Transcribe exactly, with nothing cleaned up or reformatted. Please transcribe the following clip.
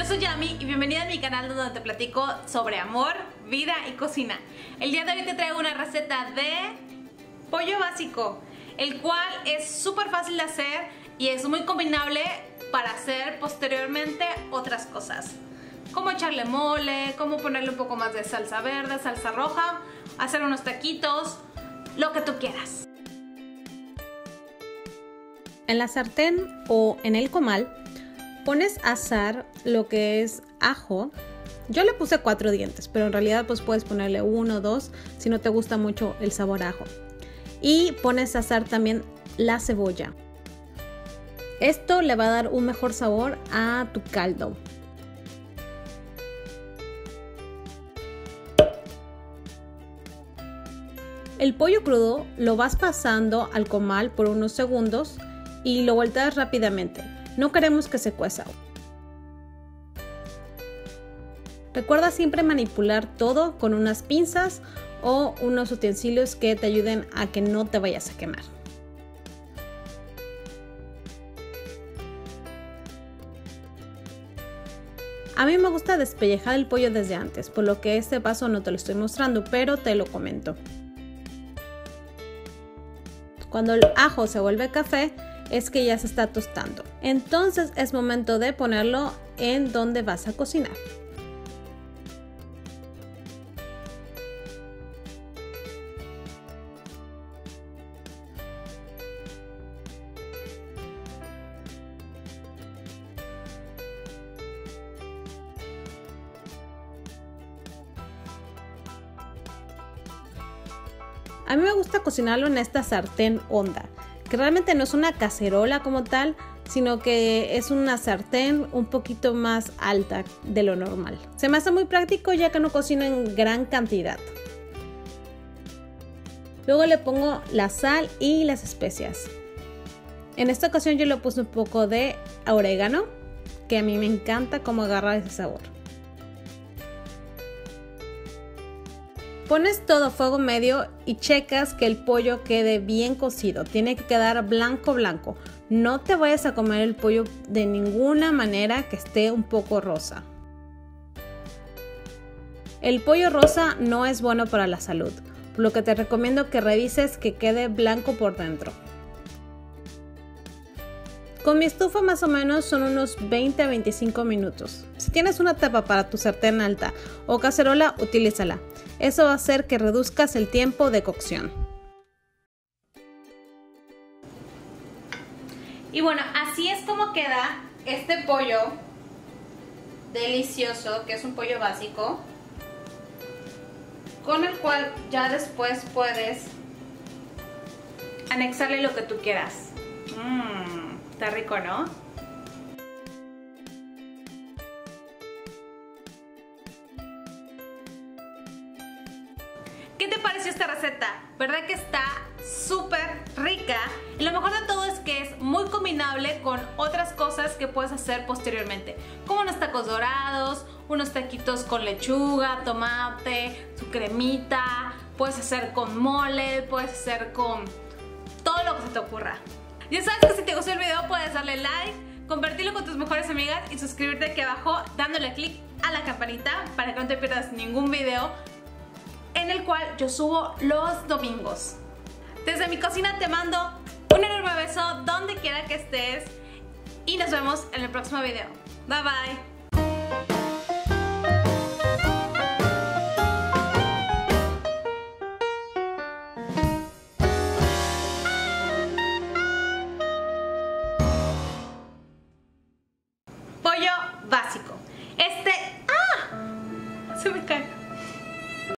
Yo soy Yami y bienvenida a mi canal donde te platico sobre amor, vida y cocina. El día de hoy te traigo una receta de pollo básico, el cual es súper fácil de hacer y es muy combinable para hacer posteriormente otras cosas. Como echarle mole, como ponerle un poco más de salsa verde, salsa roja, hacer unos taquitos, lo que tú quieras. En la sartén o en el comal pones a asar lo que es ajo. Yo le puse cuatro dientes, pero en realidad pues puedes ponerle uno o dos si no te gusta mucho el sabor a ajo. Y pones a asar también la cebolla. Esto le va a dar un mejor sabor a tu caldo. El pollo crudo lo vas pasando al comal por unos segundos y lo volteas rápidamente. No queremos que se cueza. Recuerda siempre manipular todo con unas pinzas o unos utensilios que te ayuden a que no te vayas a quemar. A mí me gusta despellejar el pollo desde antes, por lo que este paso no te lo estoy mostrando, pero te lo comento. Cuando el ajo se vuelve café, es que ya se está tostando. Entonces es momento de ponerlo en donde vas a cocinar. A mí me gusta cocinarlo en esta sartén honda, que realmente no es una cacerola como tal, sino que es una sartén un poquito más alta de lo normal. Se me hace muy práctico ya que no cocino en gran cantidad. Luego le pongo la sal y las especias. En esta ocasión yo le puse un poco de orégano, que a mí me encanta cómo agarra ese sabor. Pones todo a fuego medio y checas que el pollo quede bien cocido. Tiene que quedar blanco blanco. No te vayas a comer el pollo de ninguna manera que esté un poco rosa. El pollo rosa no es bueno para la salud, por lo que te recomiendo que revises que quede blanco por dentro. Con mi estufa más o menos son unos veinte a veinticinco minutos. Si tienes una tapa para tu sartén alta o cacerola, utilízala. Eso va a hacer que reduzcas el tiempo de cocción. Y bueno, así es como queda este pollo delicioso, que es un pollo básico, con el cual ya después puedes anexarle lo que tú quieras. Mmm, está rico, ¿no? ¿Qué te pareció esta receta? ¿Verdad que está súper rica? Y lo mejor de todo es que es muy combinable con otras cosas que puedes hacer posteriormente, como unos tacos dorados, unos taquitos con lechuga, tomate, su cremita, puedes hacer con mole, puedes hacer con todo lo que se te ocurra. Ya sabes que si te gustó el video puedes darle like, compartirlo con tus mejores amigas y suscribirte aquí abajo dándole click a la campanita para que no te pierdas ningún video en el cual yo subo los domingos. Desde mi cocina te mando un enorme beso donde quiera que estés y nos vemos en el próximo video. Bye bye. Pollo básico. Este... ¡Ah! Se me cae.